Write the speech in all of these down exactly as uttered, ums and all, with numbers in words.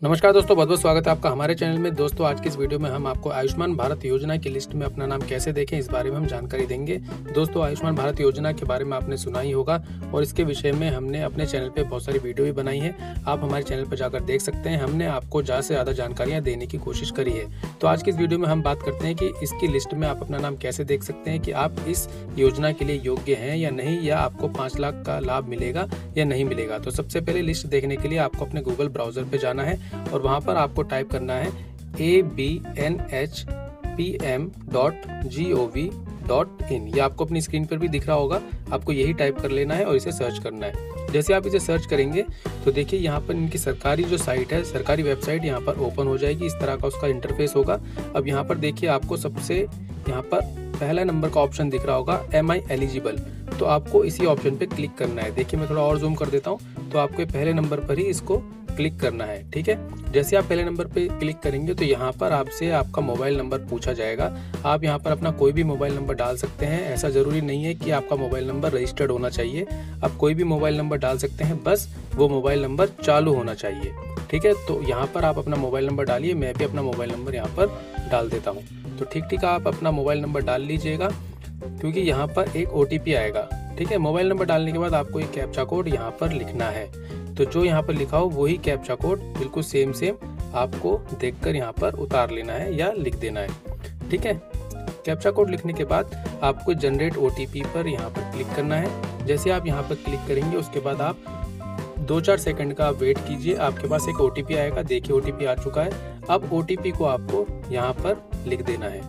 नमस्कार दोस्तों, बहुत बहुत स्वागत है आपका हमारे चैनल में। दोस्तों आज की इस वीडियो में हम आपको आयुष्मान भारत योजना की लिस्ट में अपना नाम कैसे देखें इस बारे में हम जानकारी देंगे। दोस्तों आयुष्मान भारत योजना के बारे में आपने सुना ही होगा और इसके विषय में हमने अपने चैनल पे बहुत सारी वीडियो भी बनाई है, आप हमारे चैनल पर जाकर देख सकते हैं। हमने आपको ज़्यादा से ज़्यादा जानकारियाँ देने की कोशिश करी है। तो आज की इस वीडियो में हम बात करते हैं कि इसकी लिस्ट में आप अपना नाम कैसे देख सकते हैं कि आप इस योजना के लिए योग्य हैं या नहीं, या आपको पाँच लाख का लाभ मिलेगा या नहीं मिलेगा। तो सबसे पहले लिस्ट देखने के लिए आपको अपने गूगल ब्राउजर पे जाना है और वहां पर आपको टाइप करना है A B N H P M dot G O V dot in. ये आपको अपनी स्क्रीन पर भी दिख रहा होगा, आपको यही टाइप कर लेना है और इसे सर्च करना है। जैसे आप इसे सर्च करेंगे तो देखिए यहाँ पर इनकी सरकारी जो साइट है, सरकारी वेबसाइट यहाँ पर ओपन हो जाएगी। इस तरह का उसका इंटरफेस होगा। अब यहाँ पर देखिए आपको सबसे यहाँ पर पहला नंबर का ऑप्शन दिख रहा होगा, एम आई एलिजिबल। तो आपको इसी ऑप्शन पे क्लिक करना है। देखिए मैं थोड़ा और जूम कर देता हूँ, तो आपको पहले नंबर पर ही इसको क्लिक करना है। ठीक है, जैसे आप पहले नंबर पे क्लिक करेंगे तो यहाँ पर आपसे आपका मोबाइल नंबर पूछा जाएगा। आप यहाँ पर अपना कोई भी मोबाइल नंबर डाल सकते हैं। ऐसा जरूरी नहीं है कि आपका मोबाइल नंबर रजिस्टर्ड होना चाहिए, आप कोई भी मोबाइल नंबर डाल सकते हैं, बस वो मोबाइल नंबर चालू होना चाहिए। ठीक है, तो यहाँ पर आप अपना मोबाइल नंबर डालिए। मैं भी अपना मोबाइल नंबर यहाँ पर डाल देता हूँ। तो ठीक ठीक आप अपना मोबाइल नंबर डाल लीजिएगा, क्योंकि यहाँ पर एक ओ टी पी आएगा। ठीक है, मोबाइल नंबर डालने के बाद आपको एक कैप्चा कोड यहाँ पर लिखना है। तो जो यहाँ पर लिखा हो वही कैप्चा कोड बिल्कुल सेम सेम आपको देखकर यहाँ पर उतार लेना है या लिख देना है। ठीक है, कैप्चा कोड लिखने के बाद आपको जनरेट ओ टी पी पर यहाँ पर क्लिक करना है। जैसे आप यहाँ पर क्लिक करेंगे उसके बाद आप दो चार सेकंड का वेट कीजिए, आपके पास एक ओ टी पी आएगा। देखिए ओ टी पी आ चुका है। अब ओ टी पी को आपको यहाँ पर लिख देना है।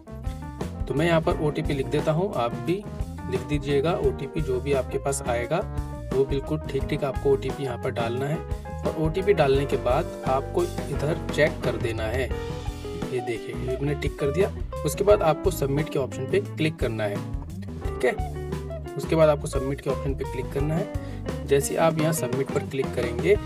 तो मैं यहाँ पर ओ टी पी लिख देता हूँ, आप भी लिख दीजिएगा। ओ टी पी जो भी आपके पास आएगा वो बिल्कुल ठीक ठीक आपको ओ टी पी यहाँ पर डालना है। और ओ टी पी डालने के बाद आपको इधर चेक कर देना है। ये देखिए मैंने टिक कर दिया। उसके बाद आपको सबमिट के ऑप्शन पे क्लिक करना है। ठीक है, उसके बाद आपको सबमिट के ऑप्शन पे क्लिक करना है। जैसे आप यहाँ सबमिट पर क्लिक करेंगे,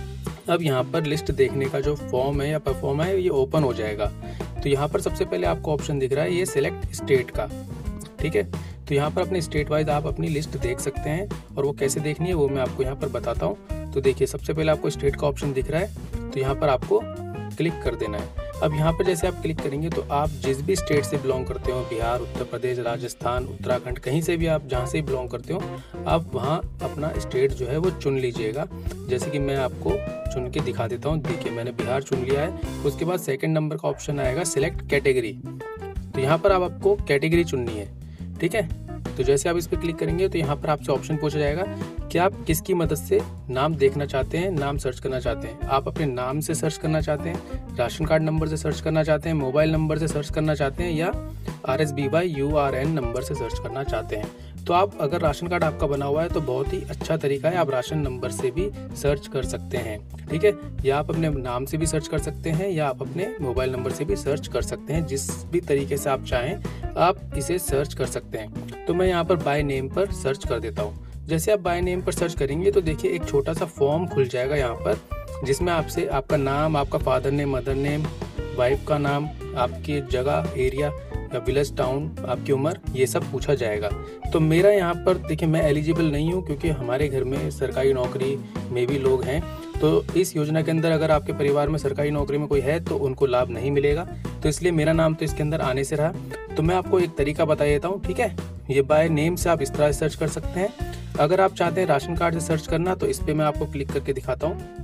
अब यहाँ पर लिस्ट देखने का जो फॉर्म है या परफॉर्म है ये ओपन हो जाएगा। तो यहाँ पर सबसे पहले आपको ऑप्शन दिख रहा है ये सिलेक्ट स्टेट का। ठीक है, तो यहाँ पर अपने स्टेट वाइज आप अपनी लिस्ट देख सकते हैं, और वो कैसे देखनी है वो मैं आपको यहाँ पर बताता हूँ। तो देखिए सबसे पहले आपको स्टेट का ऑप्शन दिख रहा है, तो यहाँ पर आपको क्लिक कर देना है। अब यहाँ पर जैसे आप क्लिक करेंगे तो आप जिस भी स्टेट से बिलोंग करते हो, बिहार, उत्तर प्रदेश, राजस्थान, उत्तराखंड, कहीं से भी आप जहाँ से बिलोंग करते हो, आप वहाँ अपना स्टेट जो है वो चुन लीजिएगा। जैसे कि मैं आपको चुन के दिखा देता हूँ। देखिए मैंने बिहार चुन लिया है। उसके बाद सेकंड नंबर का ऑप्शन आएगा सिलेक्ट कैटेगरी। तो यहाँ पर आप आपको कैटेगरी चुननी है। ठीक है, तो जैसे आप इस पर क्लिक करेंगे तो यहाँ पर आपसे ऑप्शन पूछा जाएगा कि आप किसकी मदद से नाम देखना चाहते हैं, नाम सर्च करना चाहते हैं। आप अपने नाम से सर्च करना चाहते हैं, राशन कार्ड नंबर से सर्च करना चाहते हैं, मोबाइल नंबर से सर्च करना चाहते हैं, या R S B Y U R N number से सर्च करना चाहते हैं। तो आप अगर राशन कार्ड आपका बना हुआ है तो बहुत ही अच्छा तरीका है, आप राशन नंबर से भी सर्च कर सकते हैं। ठीक है, या आप अपने नाम से भी सर्च कर सकते हैं, या आप अपने मोबाइल नंबर से भी सर्च कर सकते हैं। जिस भी तरीके से आप चाहें आप इसे सर्च कर सकते हैं। तो मैं यहाँ पर बाय नेम पर सर्च कर देता हूँ। जैसे आप बाय नेम पर सर्च करेंगे तो देखिए एक छोटा सा फॉर्म खुल जाएगा यहाँ पर, जिसमें आपसे आपका नाम, आपका father name, mother name, wife का नाम, आपकी जगह, एरिया या विलेज, टाउन, आपकी उम्र, ये सब पूछा जाएगा। तो मेरा यहाँ पर देखिए मैं एलिजिबल नहीं हूँ, क्योंकि हमारे घर में सरकारी नौकरी में भी लोग हैं। तो इस योजना के अंदर अगर आपके परिवार में सरकारी नौकरी में कोई है तो उनको लाभ नहीं मिलेगा। तो इसलिए मेरा नाम तो इसके अंदर आने से रहा। तो मैं आपको एक तरीका बता देता हूँ। ठीक है, ये बाय नेम से आप इस तरह से सर्च कर सकते हैं। अगर आप चाहते हैं राशन कार्ड से सर्च करना तो इस पर मैं आपको क्लिक करके दिखाता हूँ।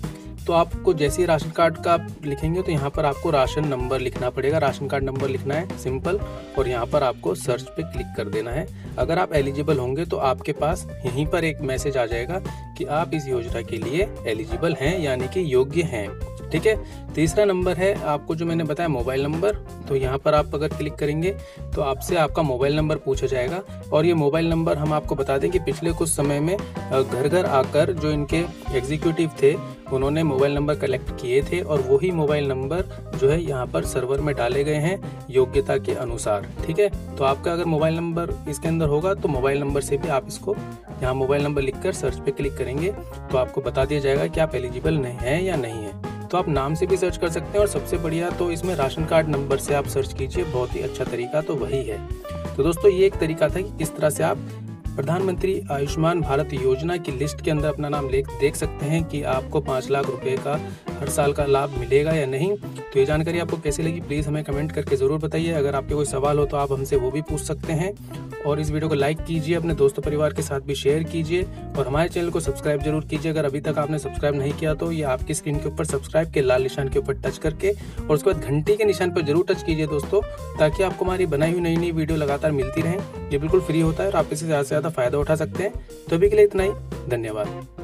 तो आपको जैसे ही राशन कार्ड का आप लिखेंगे तो यहाँ पर आपको राशन नंबर लिखना पड़ेगा, राशन कार्ड नंबर लिखना है सिंपल, और यहाँ पर आपको सर्च पे क्लिक कर देना है। अगर आप एलिजिबल होंगे तो आपके पास यहीं पर एक मैसेज आ जाएगा कि आप इस योजना के लिए एलिजिबल हैं, यानी कि योग्य हैं। ठीक है, तीसरा नंबर है आपको जो मैंने बताया मोबाइल नंबर। तो यहाँ पर आप अगर क्लिक करेंगे तो आपसे आपका मोबाइल नंबर पूछा जाएगा, और ये मोबाइल नंबर हम आपको बता दें कि पिछले कुछ समय में घर घर आकर जो इनके एग्जीक्यूटिव थे उन्होंने मोबाइल नंबर कलेक्ट किए थे, और वही मोबाइल नंबर जो है यहाँ पर सर्वर में डाले गए हैं योग्यता के अनुसार। ठीक है, तो आपका अगर मोबाइल नंबर इसके अंदर होगा तो मोबाइल नंबर से भी आप इसको यहाँ मोबाइल नंबर लिखकर सर्च पे क्लिक करेंगे तो आपको बता दिया जाएगा कि आप एलिजिबल नहीं हैं या नहीं है। तो आप नाम से भी सर्च कर सकते हैं, और सबसे बढ़िया तो इसमें राशन कार्ड नंबर से आप सर्च कीजिए, बहुत ही अच्छा तरीका तो वही है। तो दोस्तों ये एक तरीका था कि किस तरह से आप प्रधानमंत्री आयुष्मान भारत योजना की लिस्ट के अंदर अपना नाम देख सकते हैं कि आपको पाँच लाख रुपए का हर साल का लाभ मिलेगा या नहीं। तो ये जानकारी आपको कैसी लगी प्लीज़ हमें कमेंट करके ज़रूर बताइए। अगर आपके कोई सवाल हो तो आप हमसे वो भी पूछ सकते हैं। और इस वीडियो को लाइक कीजिए, अपने दोस्तों परिवार के साथ भी शेयर कीजिए और हमारे चैनल को सब्सक्राइब जरूर कीजिए। अगर अभी तक आपने सब्सक्राइब नहीं किया तो ये आपकी स्क्रीन के ऊपर सब्सक्राइब के लाल निशान के ऊपर टच करके और उसके बाद घंटी के निशान पर जरूर टच कीजिए दोस्तों, ताकि आपको हमारी बनाई हुई नई नई वीडियो लगातार मिलती रहें। ये बिल्कुल फ्री होता है और आप इसे ज़्यादा से ज़्यादा फायदा उठा सकते हैं। तो अभी के लिए इतना ही, धन्यवाद।